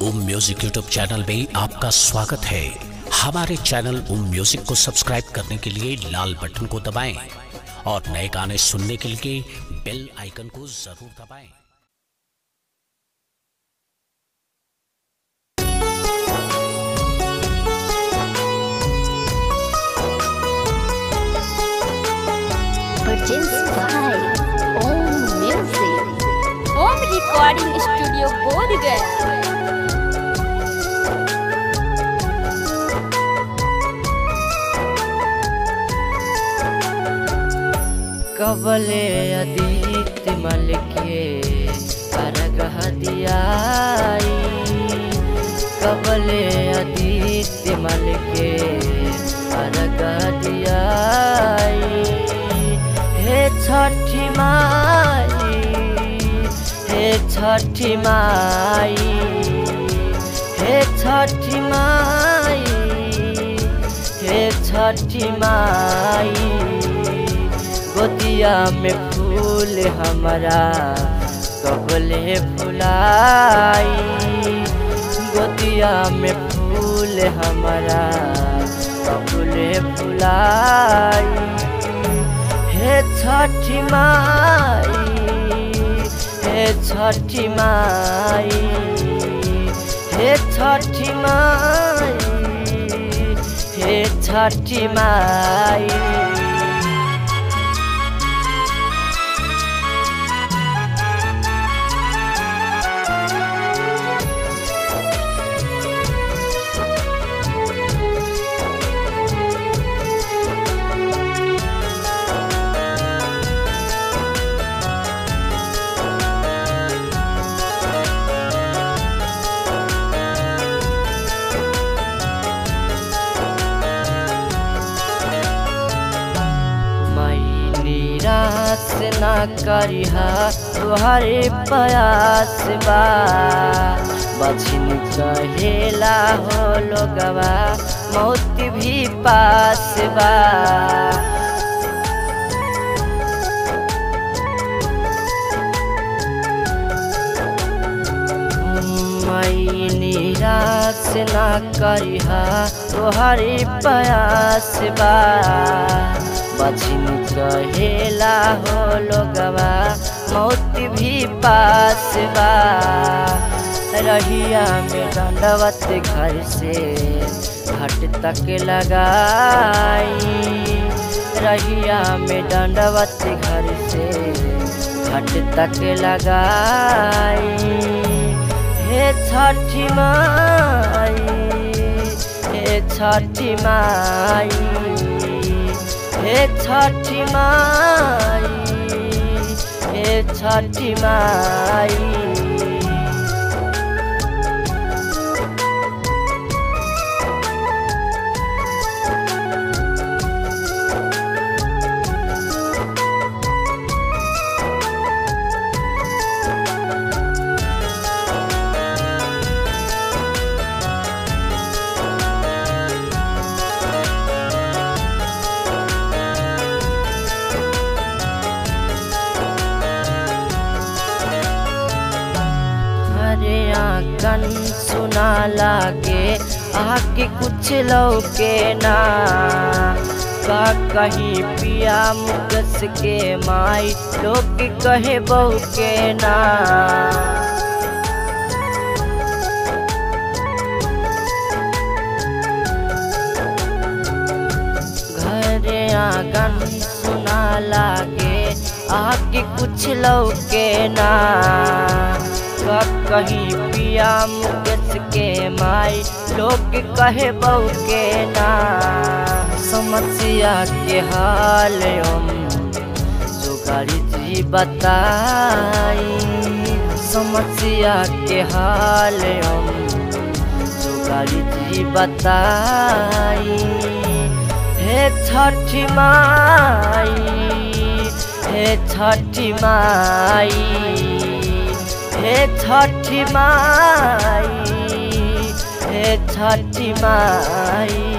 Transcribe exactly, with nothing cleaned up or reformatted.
ओम music YouTube channel में आपका स्वागत है। हमारे चैनल ओम म्यूजिक को सब्सक्राइब करने के लिए लाल बटन को दबाएं और नए गाने सुनने के लिए बेल आइकन को जरूर दबाएं। Produced by Om Music. Home recording studio Bodhgaya. कबले अदित मल के अरगह दियाई, कबले अदित मल के अरगह दियाई। हे छठी माई, हे छठी माई, हे छठी माई, हे छठी माई। गोदिया में फूल हमारा कबले फुलाई, गोदिया में फूल हमारा कबले फुलाई। हे छठी माई, हे छठी माई, हे छठी माई, हे छठी माई। निराश ना करिहा तुहरे प्रयास बा, बछिन कहेला हो लोगवा मौत भी पास बा। मैं निराश ना करिहा तुहरे प्रयास बा, बछिन कहेला हो लोगवा मौत भी पास बा। रहिया में दंडवत घर से घाट तक लगाई, रहिया में दंडवत घर से घाट तक लगाई। हे छठी माई, हे छठी माई, हे छठी माई, हे छठी माई। आंगन सुना लागे आके कुछ लौके ना, का कहीं पिया मुकस के माई लोग कहे बहू के ना। घरे आंगन सुना लागे आके कुछ लौके ना, कहीं पिया मुकेश के माई लोग कहे बहू के ना। समस्या के हाल हम जुगाड़ी जी बताई, समस्या के हाल हम जुगाड़ी जी बताई। हे छठी माई, हे छठी माई, हे छठी माई, हे छठी माई।